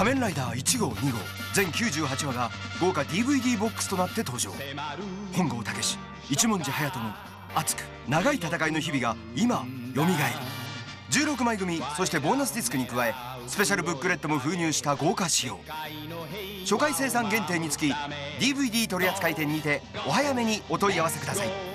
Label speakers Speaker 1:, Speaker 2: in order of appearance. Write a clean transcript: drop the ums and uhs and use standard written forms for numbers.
Speaker 1: 仮面ライダー1号2号全98話が豪華 DVD ボックスとなって登場。本郷猛、一文字隼人の熱く長い戦いの日々が今よみがえる。16枚組、そしてボーナスディスクに加えスペシャルブックレットも封入した豪華仕様。初回生産限定につき DVD 取扱店にてお早めにお問い合わせください。